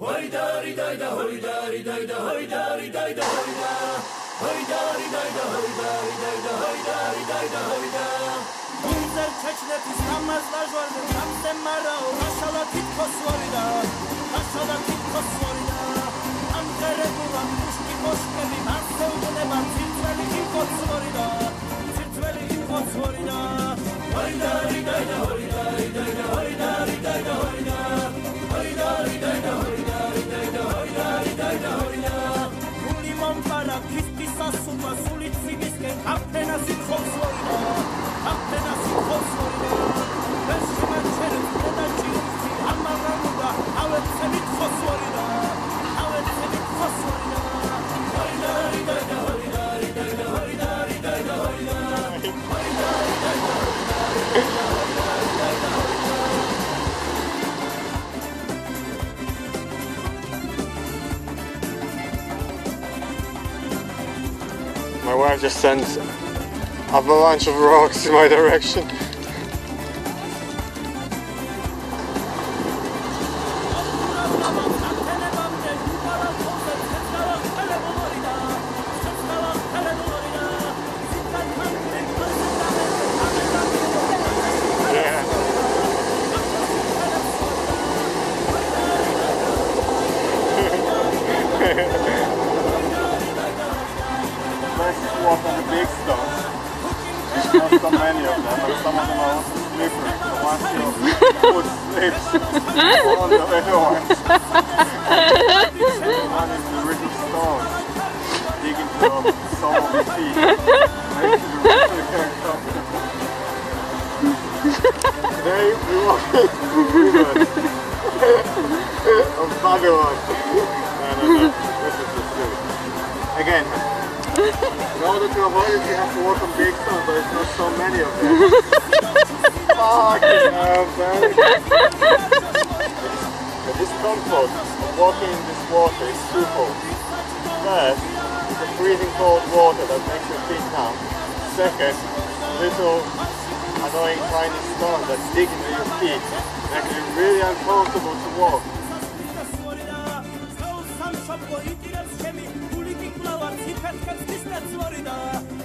My wife just sent avalanche of rocks in my direction. Walk on the big stones. There's not so many of them, but some of them are also slippery. So once your foot slips on the little ones, run into the little stones, dig into the sole of your feet, make sure you're really uncomfortable. Today we walk good. On Babylon. No. This is just good. Again. In order to avoid it, you have to walk on big stones, but there's not so many of them. Fucking hell, man. The discomfort of walking in this water is twofold. First, it's the freezing cold water that makes your feet numb. Second, little annoying tiny stones that dig into your feet, making it really uncomfortable to walk. Florida.